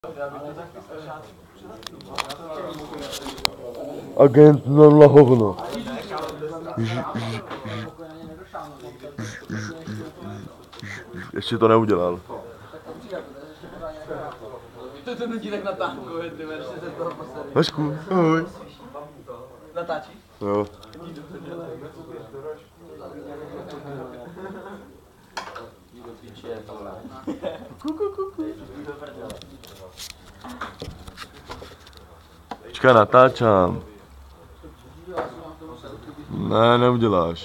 Agent 0 hovno. Ještě to neudělal. To nutí tak natáhkuje, ty verše se toho posadí. Vašku, ahoj. Natáčíš? Jo. Počkej, natáčám. Ne, neuděláš.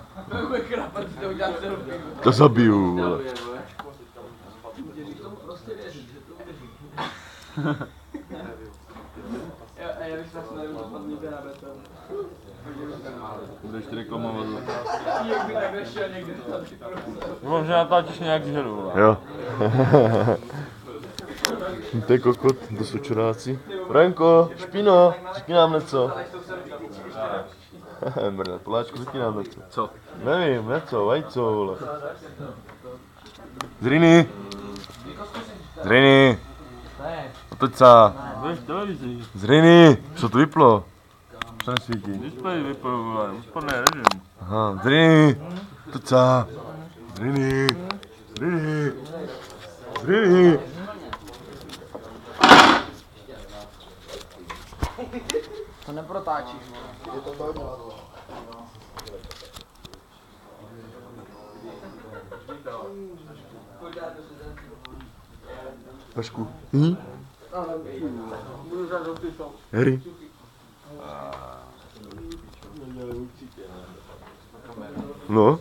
To zabiju, vole. Budeš ty reklamovat. Jak by tak nešel někde tady. Možná natáčíš nějak žeru. Jo. To je kokot, to jsou čuráci. Franko, špino, řekni nám něco. Brne, Poláčku, řekni nám něco. Co? Nevím, něco, vajco, vole. Zriny. Zriny. Otoč se. Budeš televizi. Zriny. Co to vyplo? Co nesvítí? Display vypl, vole, úsporný režim. Aha, zriny. Otoč se. Zriny. Zriny. Zriny. To neprotáčíš. Vašku. Budu za do tyto. Harry. No.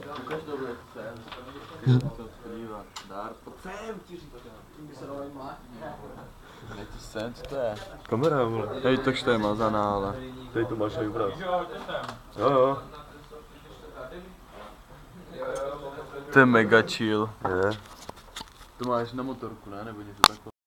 Sem, co to je? Kamera, vole. Hej, takže to je mazaná, ale... Tady to máš aj ubrat. Jo, jo. To je mega chill. Je. To máš na motorku, ne? Nebo něco takové?